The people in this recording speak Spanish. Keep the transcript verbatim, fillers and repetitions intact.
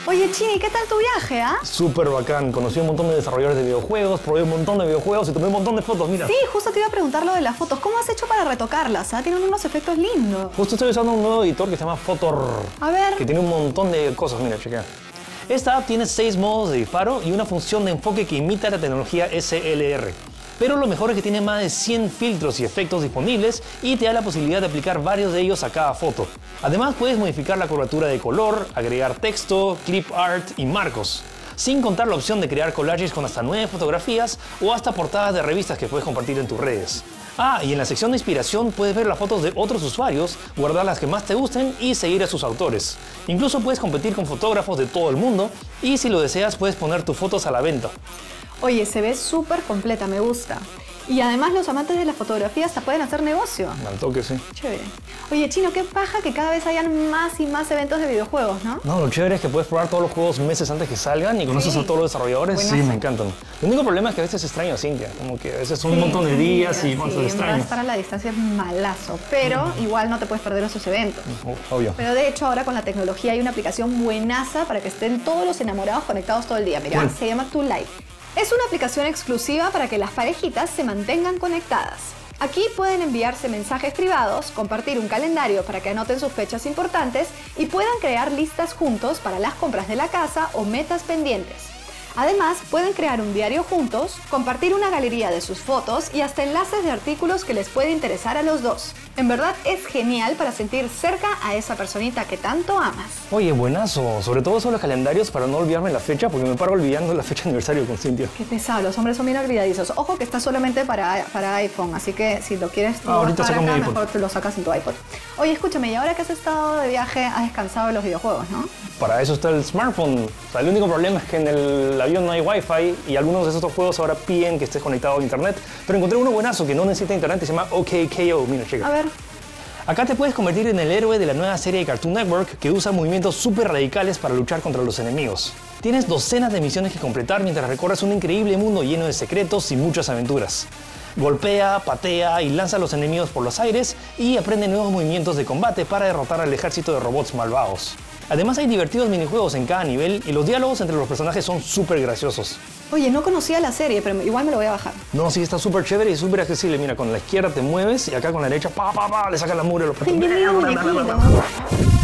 Oye, Chini, ¿qué tal tu viaje, ah? Súper bacán. Conocí un montón de desarrolladores de videojuegos, probé un montón de videojuegos y tomé un montón de fotos, mira. Sí, justo te iba a preguntar lo de las fotos. ¿Cómo has hecho para retocarlas? ¿Ah? Tienen unos efectos lindos. Justo estoy usando un nuevo editor que se llama Photor. A ver. Que tiene un montón de cosas, mira, chequea. Esta app tiene seis modos de disparo y una función de enfoque que imita la tecnología S L R. Pero lo mejor es que tiene más de cien filtros y efectos disponibles y te da la posibilidad de aplicar varios de ellos a cada foto. Además puedes modificar la curvatura de color, agregar texto, clip art y marcos. Sin contar la opción de crear collages con hasta nueve fotografías o hasta portadas de revistas que puedes compartir en tus redes. Ah, y en la sección de inspiración puedes ver las fotos de otros usuarios, guardar las que más te gusten y seguir a sus autores. Incluso puedes competir con fotógrafos de todo el mundo y si lo deseas puedes poner tus fotos a la venta. Oye, se ve súper completa, me gusta. Y además los amantes de la fotografía hasta pueden hacer negocio. Al toque, sí. Chévere. Oye, Chino, qué paja que cada vez hayan más y más eventos de videojuegos, ¿no? No, lo chévere es que puedes probar todos los juegos meses antes que salgan y conoces Sí. a todos los desarrolladores. Buenazo. Sí, me encantan. El único problema es que a veces extraño a Cintia. Como que a veces son un montón de días y bueno, sí, se en verdad extraño. estar a la distancia es malazo, pero igual no te puedes perder esos eventos. Oh, obvio. Pero de hecho ahora con la tecnología hay una aplicación buenaza para que estén todos los enamorados conectados todo el día. Mira, ¿Cuál? se llama Tu Live. Es una aplicación exclusiva para que las parejitas se mantengan conectadas. Aquí pueden enviarse mensajes privados, compartir un calendario para que anoten sus fechas importantes y puedan crear listas juntos para las compras de la casa o metas pendientes. Además, pueden crear un diario juntos, compartir una galería de sus fotos y hasta enlaces de artículos que les puede interesar a los dos. En verdad es genial para sentir cerca a esa personita que tanto amas. Oye, buenazo. Sobre todo son los calendarios para no olvidarme la fecha porque me paro olvidando la fecha de aniversario con Cintia. Qué pesado, los hombres son bien olvidadizos. Ojo que está solamente para, para iPhone, así que si lo quieres Ah, ahorita para saco mi acá, iPod. mejor te lo sacas en tu iPod. Oye, escúchame, y ahora que has estado de viaje, has descansado de los videojuegos, ¿no? Para eso está el smartphone. O sea, el único problema es que en el avión no hay wifi y algunos de estos juegos ahora piden que estés conectado a internet. Pero encontré uno buenazo que no necesita internet y se llama O K K O. Mira, checa. A ver. Acá te puedes convertir en el héroe de la nueva serie de Cartoon Network que usa movimientos súper radicales para luchar contra los enemigos. Tienes docenas de misiones que completar mientras recorres un increíble mundo lleno de secretos y muchas aventuras. Golpea, patea y lanza a los enemigos por los aires y aprende nuevos movimientos de combate para derrotar al ejército de robots malvados. Además hay divertidos minijuegos en cada nivel y los diálogos entre los personajes son súper graciosos. Oye, no conocía la serie, pero igual me lo voy a bajar. No, sí, está súper chévere y súper accesible. Mira, con la izquierda te mueves y acá con la derecha, pa, pa, pa, le sacas la mugre a los Ay, mira, mira, muñequito.